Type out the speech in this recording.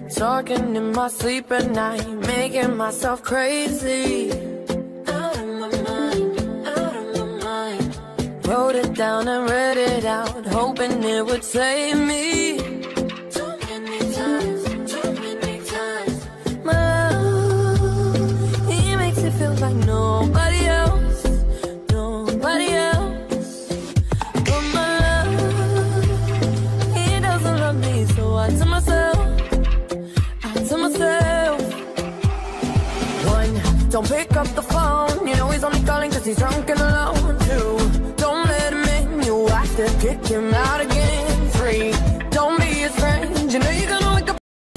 Talking in my sleep at night, making myself crazy. Out of my mind, out of my mind. Wrote it down and read it out, hoping it would save me. Too many times, too many times. My love, he makes it feel like nobody else, nobody else. But my love, he doesn't love me, so I tell myself, one, don't pick up the phone, you know he's only calling cause he's drunk and alone. Two, don't let him in, you have to kick him out again. Three, don't be his friend, you know you're gonna